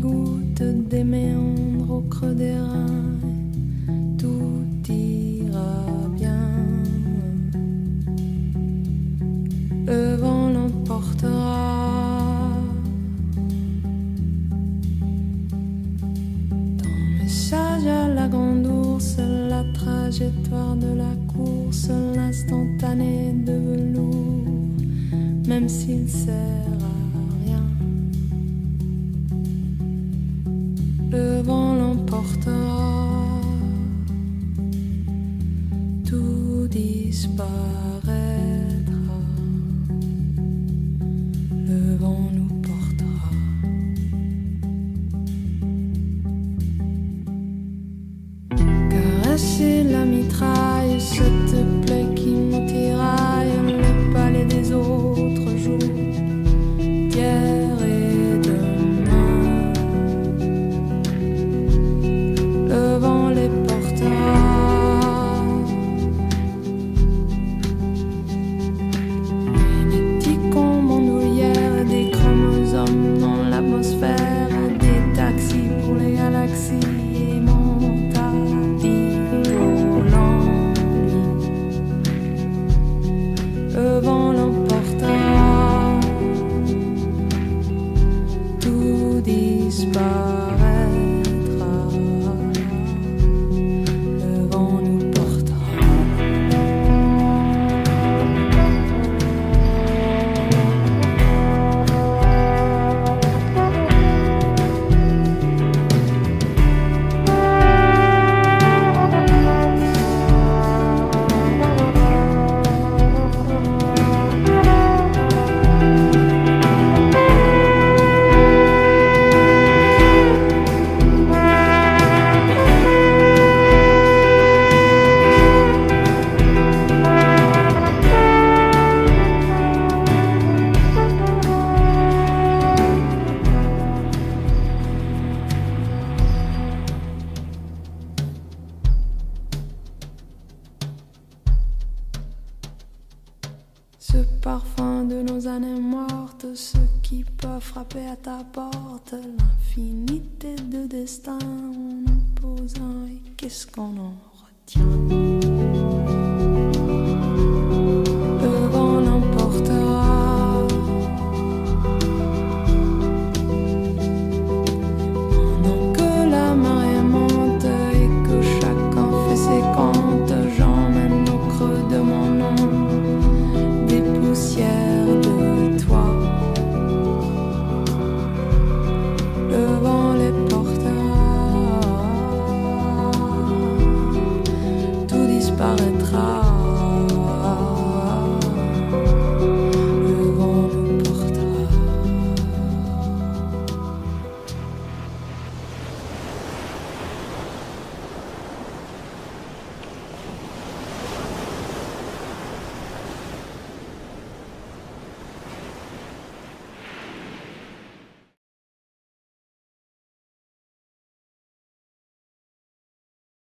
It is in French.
gouttes, des méandres au creux des reins, tout ira bien. Le vent l'emportera. Ton message à la grande ours, la trajectoire de la course, l'instantané de velours, même s'il sert à rien. Le vent l'emportera, tout disparaîtra. Le vent nous portera. Caresser la mitraille, cette plaie qui nous tiraille, le palais des autres jours, d'hier et demain. Le vent les portera. Génétique en bandoulière, des chromosomes dans l'atmosphère, des taxis pour les galaxies. Le vent l'emportera, tout disparaîtra. Le vent nous portera. Ce parfum de nos années mortes, ce qui peut frapper à ta porte, l'infinité de destins en opposant, et qu'est-ce qu'on en retient? Le vent l'emportera. Pendant que la marée monte et que chacun fait ses comptes, j'emmène au creux de mon nom des poussières de toi. Le vent les portera, tout disparaîtra.